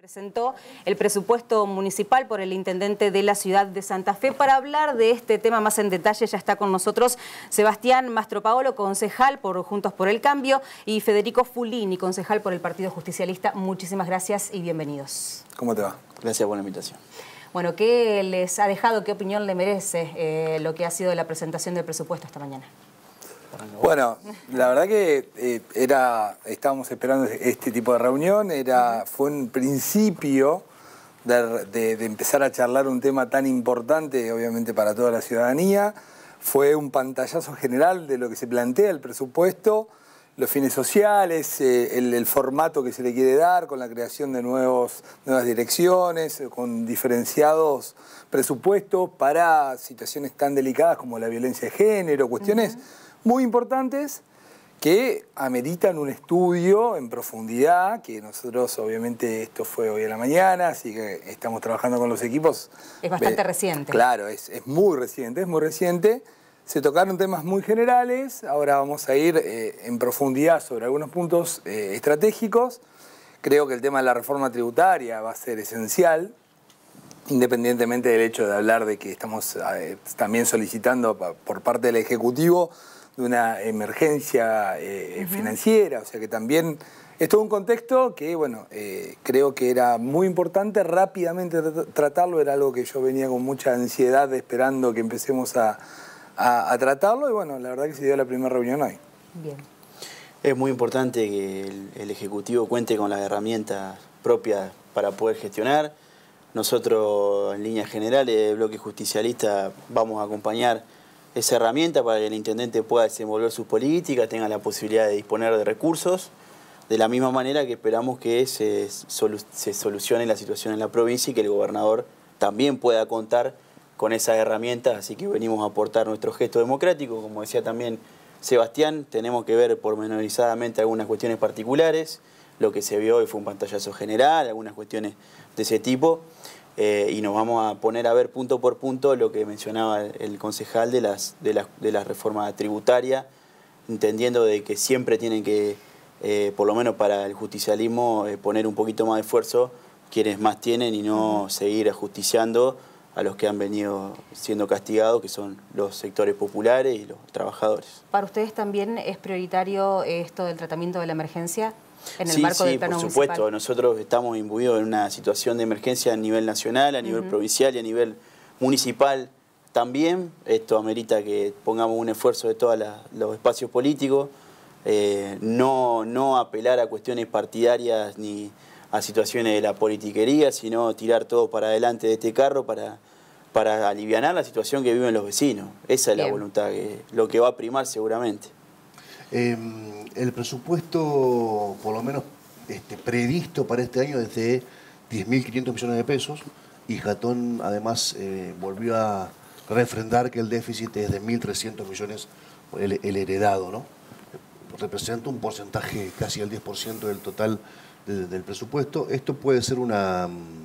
Presentó el presupuesto municipal por el intendente de la ciudad de Santa Fe. Para hablar de este tema más en detalle ya está con nosotros Sebastián Mastropaolo, concejal por Juntos por el Cambio, y Federico Fulini, concejal por el Partido Justicialista. Muchísimas gracias y bienvenidos. ¿Cómo te va? Gracias por la invitación. Bueno, ¿qué les ha dejado, qué opinión le merece lo que ha sido la presentación del presupuesto esta mañana? Bueno, la verdad que estábamos esperando este tipo de reunión, fue un principio de empezar a charlar un tema tan importante, obviamente para toda la ciudadanía. Fue un pantallazo general de lo que se plantea el presupuesto, los fines sociales, el formato que se le quiere dar, con la creación de nuevas direcciones, con diferenciados presupuestos para situaciones tan delicadas como la violencia de género, cuestiones muy importantes que ameritan un estudio en profundidad, que nosotros obviamente esto fue hoy a la mañana, así que estamos trabajando con los equipos. Es bastante reciente. Claro, es muy reciente, es muy reciente. Se tocaron temas muy generales, ahora vamos a ir en profundidad sobre algunos puntos estratégicos. Creo que el tema de la reforma tributaria va a ser esencial, independientemente del hecho de hablar de que estamos también solicitando por parte del Ejecutivo de una emergencia financiera, o sea que también es todo un contexto que, bueno, creo que era muy importante rápidamente tratarlo, era algo que yo venía con mucha ansiedad esperando que empecemos a tratarlo y bueno, la verdad que se dio la primera reunión hoy. Bien. Es muy importante que el Ejecutivo cuente con las herramientas propias para poder gestionar. Nosotros, en líneas generales, el Bloque Justicialista, vamos a acompañar esa herramienta para que el intendente pueda desenvolver sus políticas, tenga la posibilidad de disponer de recursos, de la misma manera que esperamos que se solucione la situación en la provincia y que el gobernador también pueda contar con esas herramientas, así que venimos a aportar nuestro gesto democrático. Como decía también Sebastián, tenemos que ver pormenorizadamente algunas cuestiones particulares, lo que se vio hoy fue un pantallazo general, algunas cuestiones de ese tipo, y nos vamos a poner a ver punto por punto lo que mencionaba el concejal de la reforma tributaria, entendiendo de que siempre tienen que, por lo menos para el justicialismo, poner un poquito más de esfuerzo quienes más tienen y no seguir ajusticiando a los que han venido siendo castigados, que son los sectores populares y los trabajadores. ¿Para ustedes también es prioritario esto del tratamiento de la emergencia en el marco del plano municipal? Sí, por supuesto. Nosotros estamos imbuidos en una situación de emergencia a nivel nacional, a nivel provincial y a nivel municipal también. Esto amerita que pongamos un esfuerzo de todos los espacios políticos, no apelar a cuestiones partidarias ni a situaciones de la politiquería, sino tirar todo para adelante de este carro para alivianar la situación que viven los vecinos. Esa es la voluntad, lo que va a primar seguramente. El presupuesto, por lo menos previsto para este año, es de 10.500 millones de pesos, y Jatón además volvió a refrendar que el déficit es de 1.300 millones el heredado, ¿no? Representa un porcentaje casi el 10% del total del presupuesto. Esto puede ser una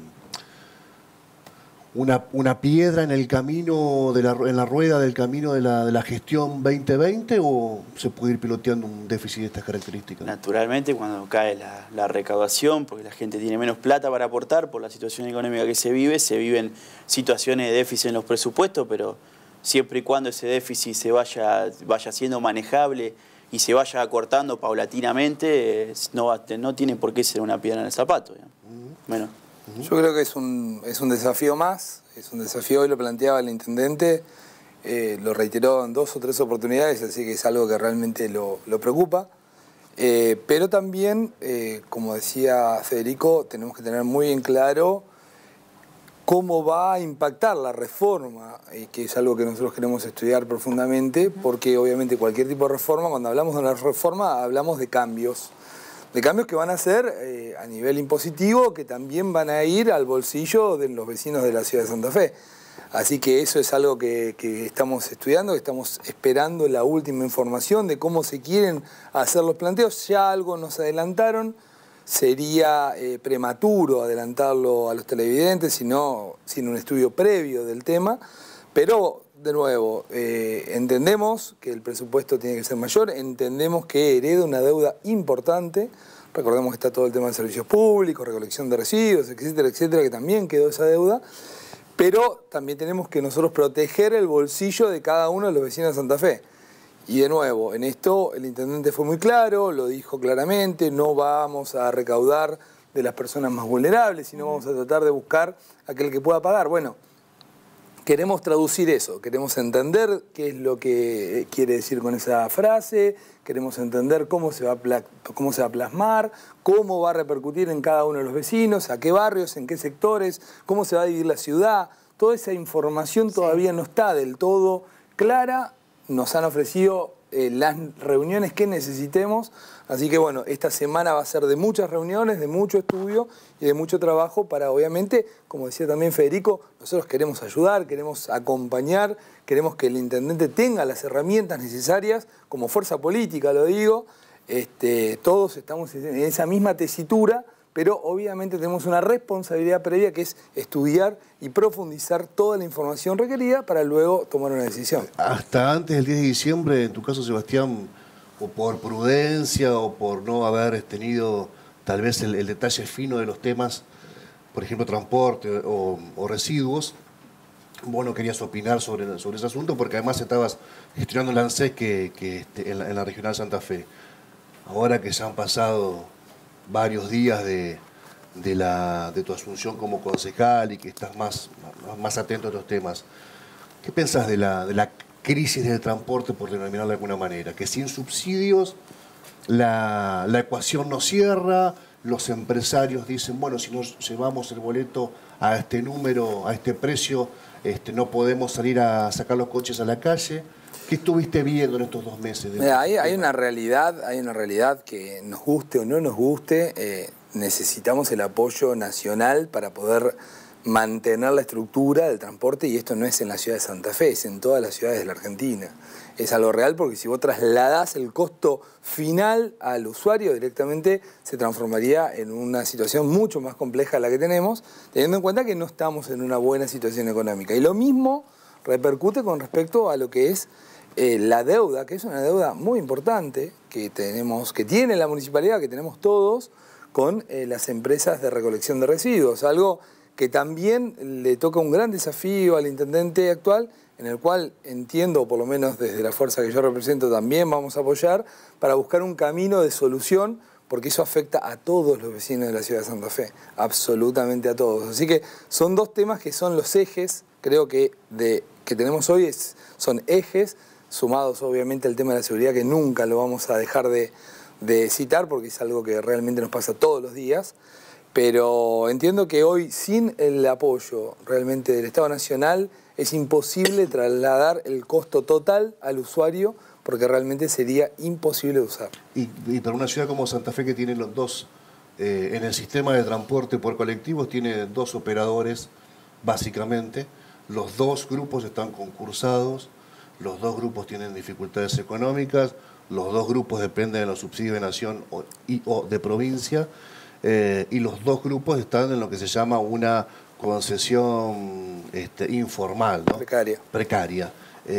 piedra en el camino, en la rueda del camino de la gestión 2020, o se puede ir piloteando un déficit de estas características. Naturalmente, cuando cae la recaudación, porque la gente tiene menos plata para aportar por la situación económica que se viven situaciones de déficit en los presupuestos, pero siempre y cuando ese déficit se vaya siendo manejable y se vaya acortando paulatinamente, no tiene por qué ser una piedra en el zapato. Bueno. Yo creo que es un desafío más, es un desafío, hoy lo planteaba el intendente, lo reiteró en 2 o 3 oportunidades, así que es algo que realmente lo preocupa. Pero también, como decía Federico, tenemos que tener muy en claro cómo va a impactar la reforma, que es algo que nosotros queremos estudiar profundamente, porque obviamente cualquier tipo de reforma, cuando hablamos de una reforma, hablamos de cambios que van a ser a nivel impositivo, que también van a ir al bolsillo de los vecinos de la ciudad de Santa Fe. Así que eso es algo que estamos estudiando, que estamos esperando la última información de cómo se quieren hacer los planteos. Ya algo nos adelantaron, sería prematuro adelantarlo a los televidentes, sin un estudio previo del tema, pero de nuevo, entendemos que el presupuesto tiene que ser mayor, entendemos que hereda una deuda importante. Recordemos que está todo el tema de servicios públicos, recolección de residuos, etcétera, etcétera, que también quedó esa deuda. Pero también tenemos que nosotros proteger el bolsillo de cada uno de los vecinos de Santa Fe. Y de nuevo, en esto el intendente fue muy claro, lo dijo claramente, no vamos a recaudar de las personas más vulnerables, sino vamos a tratar de buscar a aquel que pueda pagar. Bueno, queremos traducir eso, queremos entender qué es lo que quiere decir con esa frase, queremos entender cómo se va a plasmar, cómo va a repercutir en cada uno de los vecinos, a qué barrios, en qué sectores, cómo se va a dividir la ciudad. Toda esa información todavía no está del todo clara. Nos han ofrecido las reuniones que necesitemos, así que bueno, esta semana va a ser de muchas reuniones, de mucho estudio y de mucho trabajo para, obviamente, como decía también Federico, nosotros queremos ayudar, queremos acompañar, queremos que el intendente tenga las herramientas necesarias, como fuerza política lo digo, todos estamos en esa misma tesitura, pero obviamente tenemos una responsabilidad previa que es estudiar y profundizar toda la información requerida para luego tomar una decisión. Hasta antes del 10 de diciembre, en tu caso, Sebastián, o por prudencia o por no haber tenido tal vez el detalle fino de los temas, por ejemplo, transporte o residuos, vos no querías opinar sobre ese asunto porque además estabas gestionando el ANSES en la Regional Santa Fe. Ahora que ya han pasado varios días de tu asunción como concejal y que estás más atento a estos temas, ¿qué pensás de la crisis del transporte, por denominarla de alguna manera? Que sin subsidios la ecuación no cierra, los empresarios dicen, bueno, si no llevamos el boleto a este número, a este precio, no podemos salir a sacar los coches a la calle. ¿Qué estuviste viendo en estos 2 meses? Mira, hay una realidad que nos guste o no nos guste, necesitamos el apoyo nacional para poder mantener la estructura del transporte, y esto no es en la ciudad de Santa Fe, es en todas las ciudades de la Argentina. Es algo real porque si vos trasladás el costo final al usuario, directamente se transformaría en una situación mucho más compleja de la que tenemos, teniendo en cuenta que no estamos en una buena situación económica. Y lo mismo repercute con respecto a lo que es la deuda, que es una deuda muy importante que tiene la municipalidad, que tenemos todos, con las empresas de recolección de residuos, algo que también le toca un gran desafío al intendente actual, en el cual entiendo, por lo menos desde la fuerza que yo represento, también vamos a apoyar para buscar un camino de solución, porque eso afecta a todos los vecinos de la ciudad de Santa Fe, absolutamente a todos. Así que son 2 temas que son los ejes, creo que tenemos hoy, son ejes, sumados obviamente al tema de la seguridad, que nunca lo vamos a dejar de citar, porque es algo que realmente nos pasa todos los días. Pero entiendo que hoy, sin el apoyo realmente del Estado Nacional, es imposible trasladar el costo total al usuario, porque realmente sería imposible de usar. Y para una ciudad como Santa Fe, que tiene los dos, en el sistema de transporte por colectivos, tiene 2 operadores, básicamente. Los 2 grupos están concursados, los 2 grupos tienen dificultades económicas, los 2 grupos dependen de los subsidios de nación o de provincia, y los 2 grupos están en lo que se llama una concesión informal, ¿no? Precaria.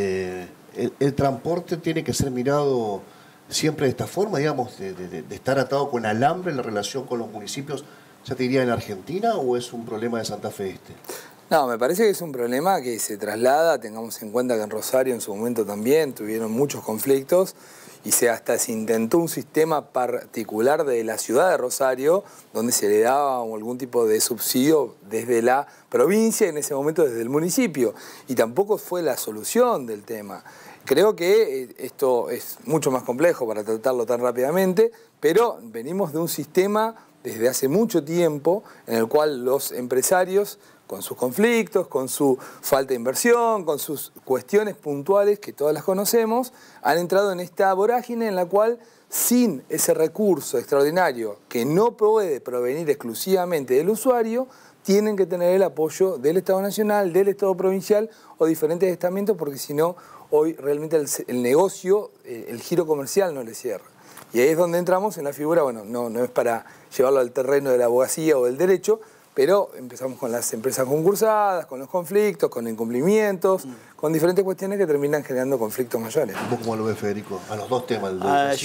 El transporte tiene que ser mirado siempre de esta forma, digamos, de estar atado con alambre en la relación con los municipios, ya te diría en Argentina, ¿o es un problema de Santa Fe No, me parece que es un problema que se traslada, tengamos en cuenta que en Rosario en su momento también tuvieron muchos conflictos y hasta se intentó un sistema particular de la ciudad de Rosario donde se le daba algún tipo de subsidio desde la provincia, en ese momento desde el municipio, y tampoco fue la solución del tema. Creo que esto es mucho más complejo para tratarlo tan rápidamente, pero venimos de un sistema desde hace mucho tiempo en el cual los empresarios, con sus conflictos, con su falta de inversión, con sus cuestiones puntuales que todas las conocemos, han entrado en esta vorágine en la cual, sin ese recurso extraordinario que no puede provenir exclusivamente del usuario, tienen que tener el apoyo del Estado Nacional, del Estado Provincial o diferentes estamentos, porque si no, hoy realmente el negocio, el giro comercial no le cierra. Y ahí es donde entramos en la figura, bueno, no es para llevarlo al terreno de la abogacía o del derecho, pero empezamos con las empresas concursadas, con los conflictos, con incumplimientos, con diferentes cuestiones que terminan generando conflictos mayores. ¿Vos cómo lo ves, Federico? A los dos temas.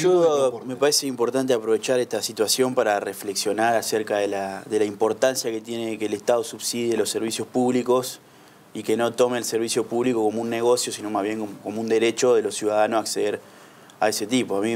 Me parece importante aprovechar esta situación para reflexionar acerca de la importancia que tiene que el Estado subsidie los servicios públicos y que no tome el servicio público como un negocio, sino más bien como un derecho de los ciudadanos a acceder a ese tipo. A mí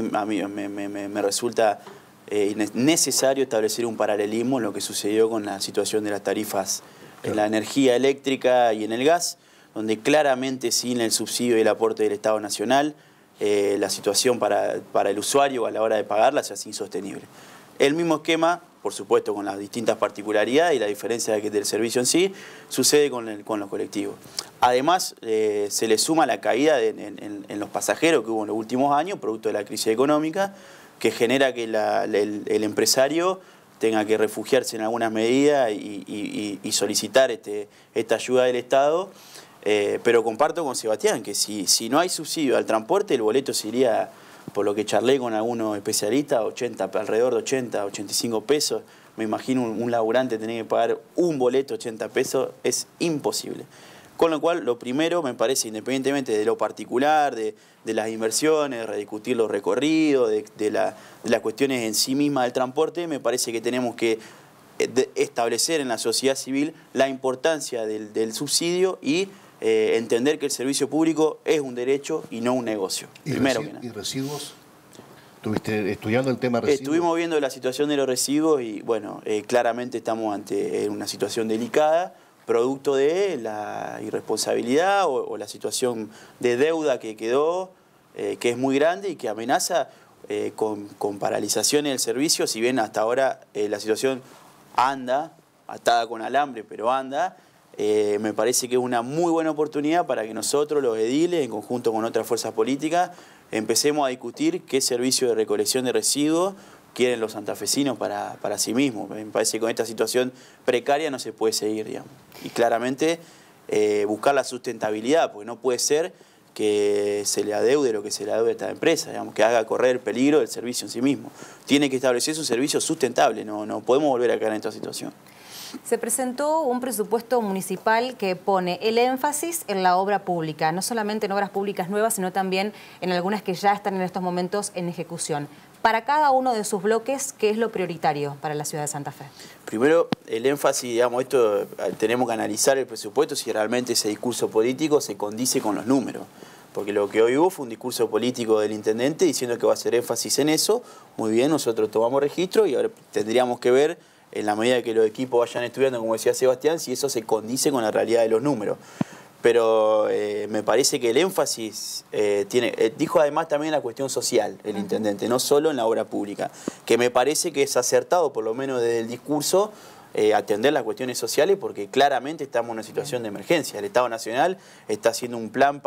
me resulta necesario establecer un paralelismo en lo que sucedió con la situación de las tarifas en la energía eléctrica y en el gas, donde claramente sin el subsidio y el aporte del Estado Nacional, la situación para el usuario a la hora de pagarla se hace insostenible. El mismo esquema, por supuesto con las distintas particularidades y la diferencia del servicio en sí, sucede con los colectivos. Además, se le suma la caída en los pasajeros que hubo en los últimos años, producto de la crisis económica, que genera que el empresario tenga que refugiarse en algunas medidas y solicitar esta ayuda del Estado. Pero comparto con Sebastián que si no hay subsidio al transporte, el boleto se iría, por lo que charlé con algunos especialistas, alrededor de 80, 85 pesos. Me imagino un laburante tener que pagar un boleto 80 pesos, es imposible. Con lo cual, lo primero, me parece, independientemente de lo particular, de las inversiones, de rediscutir los recorridos, de las cuestiones en sí mismas del transporte, me parece que tenemos que establecer en la sociedad civil la importancia del subsidio y entender que el servicio público es un derecho y no un negocio. Primero que nada. ¿Y residuos? ¿Estuviste estudiando el tema residuos? Estuvimos viendo la situación de los residuos y, bueno, claramente estamos ante una situación delicada, producto de la irresponsabilidad o la situación de deuda que quedó, que es muy grande y que amenaza con paralizaciones del servicio, si bien hasta ahora la situación anda, atada con alambre, pero anda. Me parece que es una muy buena oportunidad para que nosotros, los ediles, en conjunto con otras fuerzas políticas, empecemos a discutir qué servicio de recolección de residuos quieren los santafesinos para sí mismos. Me parece que con esta situación precaria no se puede seguir, digamos. Y claramente buscar la sustentabilidad, porque no puede ser que se le adeude lo que se le adeude a esta empresa, digamos, que haga correr el peligro del servicio en sí mismo. Tiene que establecerse un servicio sustentable, no podemos volver a caer en esta situación. Se presentó un presupuesto municipal que pone el énfasis en la obra pública, no solamente en obras públicas nuevas, sino también en algunas que ya están en estos momentos en ejecución. Para cada uno de sus bloques, ¿qué es lo prioritario para la ciudad de Santa Fe? Primero, el énfasis, digamos, esto tenemos que analizar el presupuesto si realmente ese discurso político se condice con los números. Porque lo que hoy hubo fue un discurso político del intendente diciendo que va a hacer énfasis en eso. Muy bien, nosotros tomamos registro y ahora tendríamos que ver, en la medida que los equipos vayan estudiando, como decía Sebastián, si eso se condice con la realidad de los números. Pero me parece que el énfasis dijo además también la cuestión social, el intendente, no solo en la obra pública, que me parece que es acertado, por lo menos desde el discurso, atender las cuestiones sociales, porque claramente estamos en una situación de emergencia. El Estado Nacional está haciendo un plan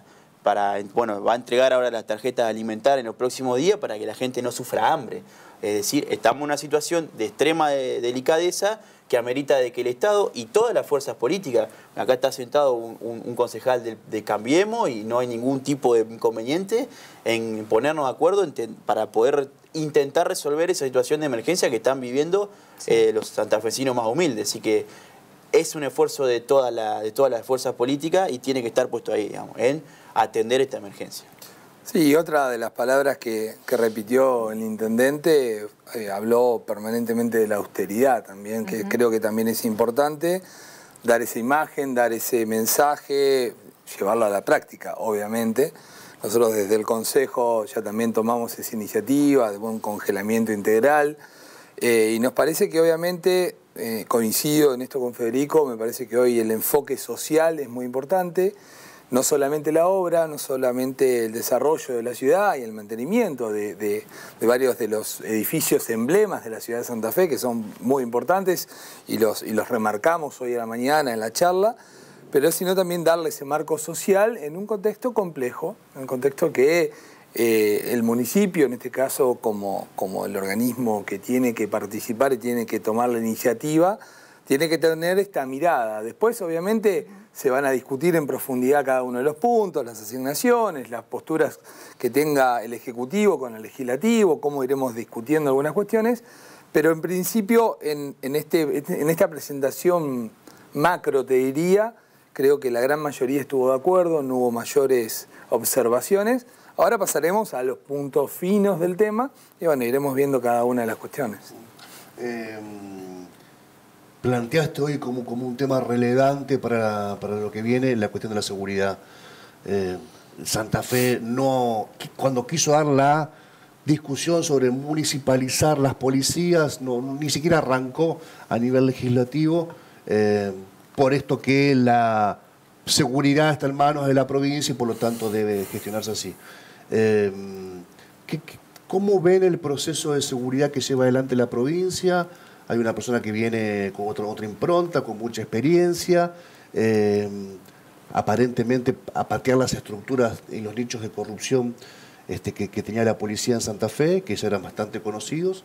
bueno, va a entregar ahora las tarjetas alimentarias en los próximos días para que la gente no sufra hambre. Es decir, estamos en una situación de extrema delicadeza que amerita de que el Estado y todas las fuerzas políticas, acá está sentado un concejal de Cambiemos y no hay ningún tipo de inconveniente en ponernos de acuerdo para poder intentar resolver esa situación de emergencia que están viviendo los santafesinos más humildes. Así que es un esfuerzo de todas las fuerzas políticas y tiene que estar puesto ahí, digamos, en atender esta emergencia. Sí, otra de las palabras que repitió el intendente, habló permanentemente de la austeridad también, que creo que también es importante, dar esa imagen, dar ese mensaje, llevarlo a la práctica, obviamente. Nosotros desde el Consejo ya también tomamos esa iniciativa de un congelamiento integral y nos parece que obviamente, coincido en esto con Federico, me parece que hoy el enfoque social es muy importante. No solamente la obra, no solamente el desarrollo de la ciudad y el mantenimiento de varios de los edificios emblemas de la ciudad de Santa Fe, que son muy importantes y los remarcamos hoy a la mañana en la charla, pero sino también darle ese marco social en un contexto complejo, en un contexto que el municipio, en este caso como el organismo que tiene que participar y tiene que tomar la iniciativa, tiene que tener esta mirada. Después, obviamente, se van a discutir en profundidad cada uno de los puntos, las asignaciones, las posturas que tenga el Ejecutivo con el Legislativo, cómo iremos discutiendo algunas cuestiones, Pero en principio, en esta presentación macro, te diría, creo que la gran mayoría estuvo de acuerdo, no hubo mayores observaciones. Ahora pasaremos a los puntos finos del tema y bueno, iremos viendo cada una de las cuestiones. Planteaste hoy como un tema relevante para lo que viene la cuestión de la seguridad. Santa Fe cuando quiso dar la discusión sobre municipalizar las policías, ni siquiera arrancó a nivel legislativo, por esto que la seguridad está en manos de la provincia y por lo tanto debe gestionarse así. ¿Cómo ven el proceso de seguridad que lleva adelante la provincia? Hay una persona que viene con otra impronta, con mucha experiencia, aparentemente a patear las estructuras y los nichos de corrupción que tenía la policía en Santa Fe, que ya eran bastante conocidos.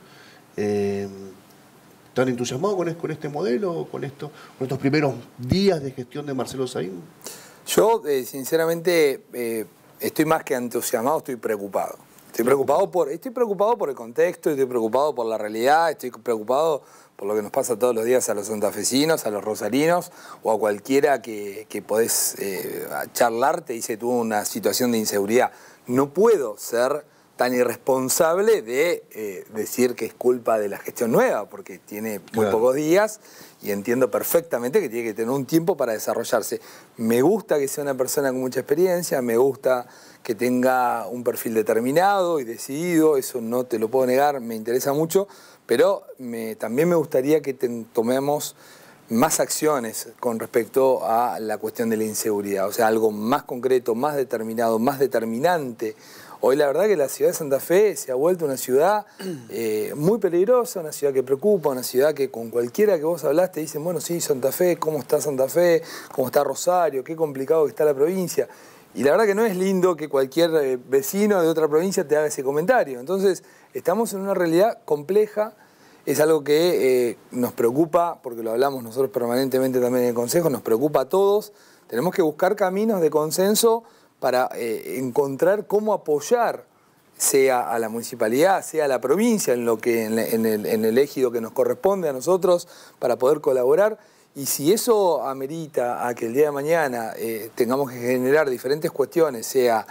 ¿Están entusiasmados con este modelo, con estos primeros días de gestión de Marcelo Saín? Yo, sinceramente, estoy más que entusiasmado, estoy preocupado. Estoy preocupado por el contexto, estoy preocupado por la realidad, estoy preocupado por lo que nos pasa todos los días a los santafesinos, a los rosarinos o a cualquiera que podés charlar, te dice tú una situación de inseguridad. No puedo ser tan irresponsable de decir que es culpa de la gestión nueva, porque tiene muy pocos días y entiendo perfectamente que tiene que tener un tiempo para desarrollarse. Me gusta que sea una persona con mucha experiencia, me gusta que tenga un perfil determinado y decidido, eso no te lo puedo negar, me interesa mucho, pero también me gustaría que tomemos más acciones con respecto a la cuestión de la inseguridad, o sea, algo más concreto, más determinado, más determinante. Hoy la verdad que la ciudad de Santa Fe se ha vuelto una ciudad muy peligrosa, una ciudad que preocupa, una ciudad que con cualquiera que vos hablás te dicen, bueno, sí, Santa Fe, ¿cómo está Santa Fe? ¿Cómo está Rosario? Qué complicado que está la provincia. Y la verdad que no es lindo que cualquier vecino de otra provincia te haga ese comentario. Entonces, estamos en una realidad compleja, es algo que nos preocupa, porque lo hablamos nosotros permanentemente también en el Consejo, nos preocupa a todos. Tenemos que buscar caminos de consenso para encontrar cómo apoyar, sea a la municipalidad, sea a la provincia, en el ejido que nos corresponde a nosotros, para poder colaborar. Y si eso amerita a que el día de mañana tengamos que generar diferentes cuestiones, sea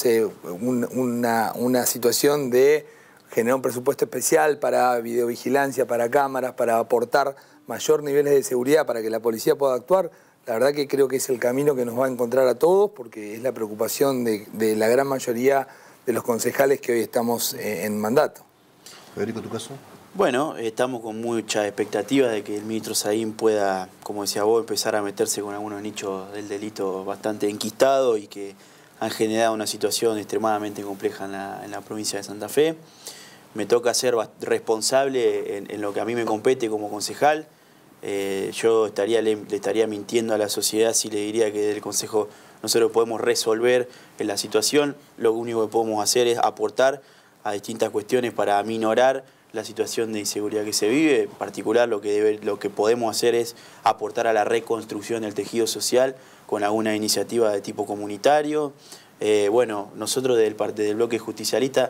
una situación de generar un presupuesto especial para videovigilancia, para cámaras, para aportar mayor niveles de seguridad para que la policía pueda actuar, la verdad que creo que es el camino que nos va a encontrar a todos, porque es la preocupación de la gran mayoría de los concejales que hoy estamos en mandato. Federico, ¿tu caso? Bueno, estamos con mucha expectativa de que el ministro Saín pueda, como decía vos, empezar a meterse con algunos nichos del delito bastante enquistados y que han generado una situación extremadamente compleja en la provincia de Santa Fe. Me toca ser responsable en lo que a mí me compete como concejal. Yo le estaría mintiendo a la sociedad si le diría que del Consejo nosotros podemos resolver en la situación. Lo único que podemos hacer es aportar a distintas cuestiones para aminorar la situación de inseguridad que se vive. En particular, lo que podemos hacer es aportar a la reconstrucción del tejido social con alguna iniciativa de tipo comunitario. Bueno, nosotros del bloque justicialista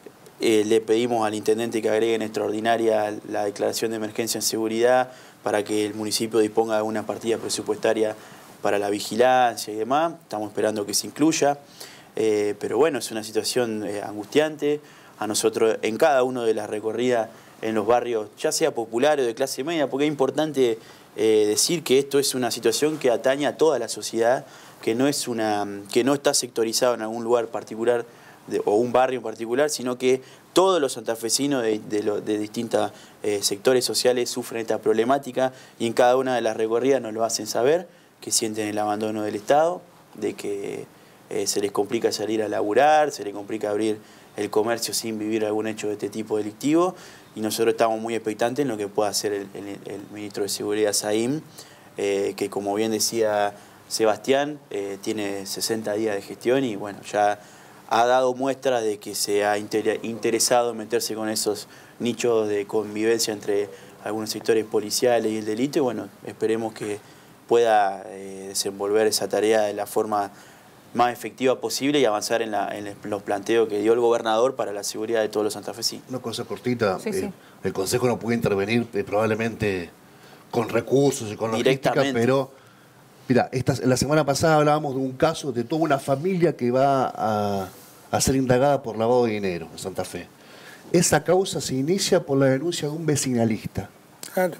le pedimos al intendente que agregue en extraordinaria la declaración de emergencia en seguridad para que el municipio disponga de una partida presupuestaria para la vigilancia y demás. Estamos esperando que se incluya. Pero bueno, es una situación angustiante. A nosotros en cada una de las recorridas en los barrios, ya sea popular o de clase media, porque es importante decir que esto es una situación que atañe a toda la sociedad, que no está sectorizado en algún lugar particular o un barrio en particular, sino que todos los santafesinos de distintos sectores sociales sufren esta problemática y en cada una de las recorridas nos lo hacen saber, que sienten el abandono del Estado, de que se les complica salir a laburar, se les complica abrir el comercio sin vivir algún hecho de este tipo delictivo, y nosotros estamos muy expectantes en lo que pueda hacer el ministro de Seguridad Saín, que como bien decía Sebastián, tiene 60 días de gestión y bueno, ya ha dado muestras de que se ha interesado en meterse con esos nichos de convivencia entre algunos sectores policiales y el delito, y bueno, esperemos que pueda desenvolver esa tarea de la forma más efectiva posible y avanzar en los planteos que dio el gobernador para la seguridad de todos los santafesinos. Una cosa cortita, Sí. El Consejo no puede intervenir probablemente con recursos y con logística, pero mira, la semana pasada hablábamos de un caso de toda una familia que va a ser indagada por lavado de dinero en Santa Fe. Esa causa se inicia por la denuncia de un vecinalista. Claro.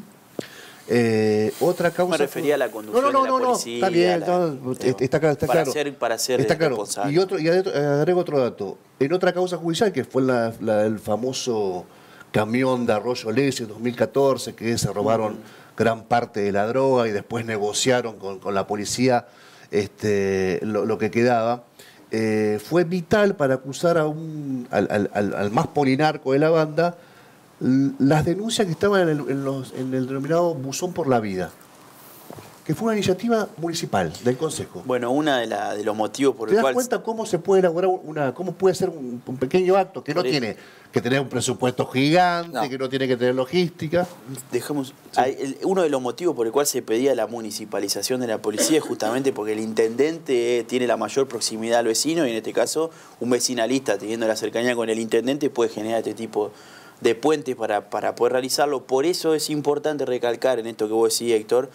Otra causa... Me refería a la conducción de la policía. Está bien, está claro. Para ser está claro. responsable. Y agrego otro dato. En otra causa judicial, que fue la del famoso camión de Arroyo Lez en 2014, que se robaron gran parte de la droga y después negociaron con la policía lo que quedaba, fue vital para acusar al más polinarco de la banda las denuncias que estaban en el denominado Buzón por la Vida, que fue una iniciativa municipal del Consejo. Bueno, una de los motivos por el cual... cual... ¿Te das cuenta cómo se puede elaborar cómo puede ser un pequeño acto que no tiene que tener un presupuesto gigante, que no tiene que tener logística? Uno de los motivos por el cual se pedía la municipalización de la policía es justamente porque el intendente tiene la mayor proximidad al vecino y en este caso un vecinalista teniendo la cercanía con el intendente puede generar este tipo de puentes para poder realizarlo. Por eso es importante recalcar en esto que vos decís, Héctor,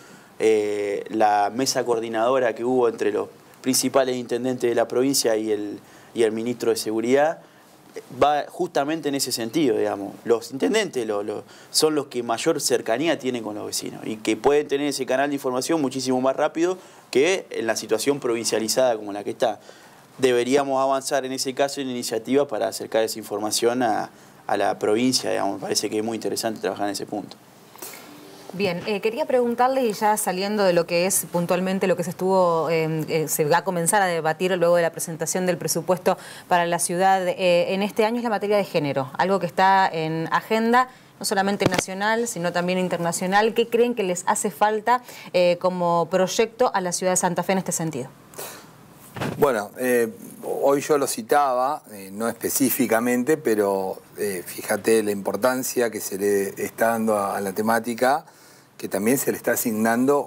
la mesa coordinadora que hubo entre los principales intendentes de la provincia y el ministro de Seguridad va justamente en ese sentido, digamos. Los intendentes son los que mayor cercanía tienen con los vecinos y que pueden tener ese canal de información muchísimo más rápido que en la situación provincializada como la que está. Deberíamos avanzar en ese caso en iniciativas para acercar esa información a la provincia, digamos. Me parece que es muy interesante trabajar en ese punto. Bien, quería preguntarle, y ya saliendo de lo que es puntualmente lo que se va a comenzar a debatir luego de la presentación del presupuesto para la ciudad en este año, es la materia de género, algo que está en agenda no solamente nacional, sino también internacional. ¿Qué creen que les hace falta como proyecto a la ciudad de Santa Fe en este sentido? Bueno, hoy yo lo citaba, no específicamente, pero fíjate la importancia que se le está dando a la temática, que también se le está asignando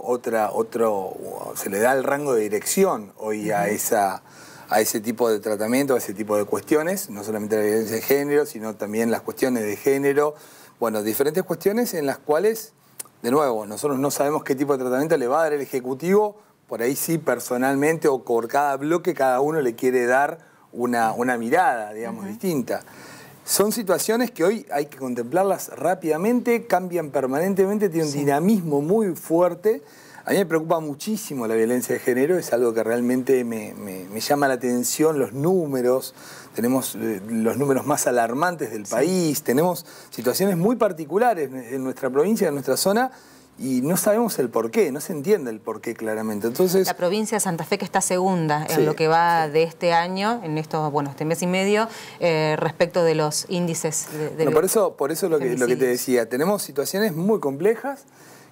se le da el rango de dirección hoy a ese tipo de tratamiento, a ese tipo de cuestiones, no solamente la violencia de género, sino también las cuestiones de género, bueno, diferentes cuestiones en las cuales, de nuevo, nosotros no sabemos qué tipo de tratamiento le va a dar el Ejecutivo. Por ahí sí, personalmente o por cada bloque, cada uno le quiere dar una mirada, digamos, distinta. Son situaciones que hoy hay que contemplarlas rápidamente, cambian permanentemente, tienen un dinamismo muy fuerte. A mí me preocupa muchísimo la violencia de género, es algo que realmente me llama la atención, los números. Tenemos los números más alarmantes del país, tenemos situaciones muy particulares en nuestra provincia, en nuestra zona, y no sabemos el porqué, no se entiende el porqué claramente. Entonces, la provincia de Santa Fe, que está segunda en lo que va de este año, en este mes y medio, respecto de los índices de por eso lo que te decía, tenemos situaciones muy complejas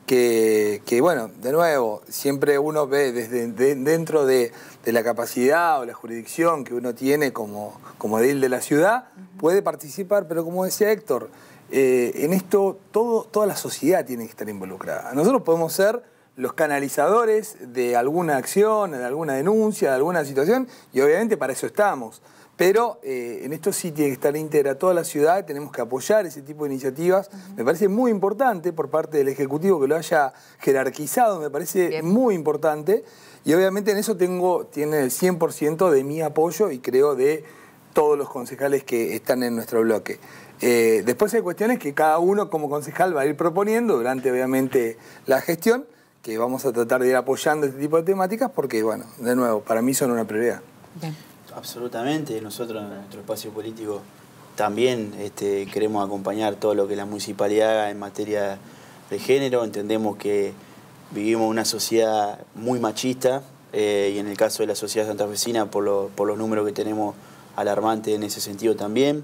que bueno, de nuevo, siempre uno ve dentro de la capacidad o la jurisdicción que uno tiene como edil de la ciudad, puede participar, pero como decía Héctor, en esto toda la sociedad tiene que estar involucrada. Nosotros podemos ser los canalizadores de alguna acción, de alguna denuncia, de alguna situación, y obviamente para eso estamos. Pero en esto sí tiene que estar íntegra toda la ciudad, tenemos que apoyar ese tipo de iniciativas. Me parece muy importante por parte del Ejecutivo que lo haya jerarquizado, me parece muy importante. Y obviamente en eso tiene el 100% de mi apoyo y creo de todos los concejales que están en nuestro bloque. Después hay cuestiones que cada uno como concejal va a ir proponiendo durante obviamente la gestión, que vamos a tratar de ir apoyando este tipo de temáticas porque, bueno, de nuevo, para mí son una prioridad. Bien. Absolutamente, nosotros en nuestro espacio político también queremos acompañar todo lo que la municipalidad haga en materia de género. Entendemos que vivimos una sociedad muy machista y en el caso de la sociedad santafesina por los números que tenemos alarmantes en ese sentido también.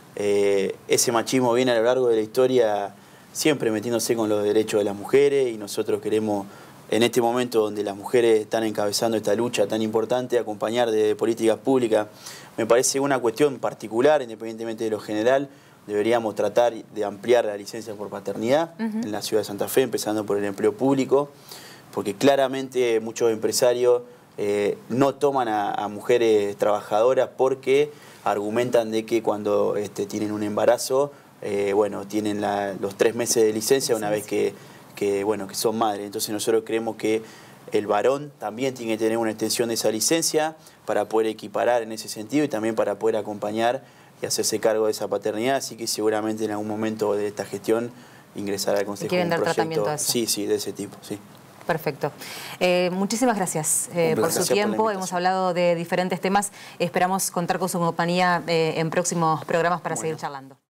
Ese machismo viene a lo largo de la historia siempre metiéndose con los derechos de las mujeres y nosotros queremos, en este momento donde las mujeres están encabezando esta lucha tan importante, acompañar de políticas públicas. Me parece una cuestión particular, independientemente de lo general, deberíamos tratar de ampliar la licencia por paternidad en la ciudad de Santa Fe, empezando por el empleo público, porque claramente muchos empresarios no toman a mujeres trabajadoras porque argumentan de que cuando tienen un embarazo, bueno, tienen los 3 meses de licencia una vez que son madres. Entonces nosotros creemos que el varón también tiene que tener una extensión de esa licencia para poder equiparar en ese sentido y también para poder acompañar y hacerse cargo de esa paternidad. Así que seguramente en algún momento de esta gestión ingresará al Consejo ¿Quieren un dar proyecto, tratamiento a eso? Sí, de ese tipo, sí. Perfecto. Muchísimas gracias por su tiempo. Hemos hablado de diferentes temas. Esperamos contar con su compañía en próximos programas para seguir charlando.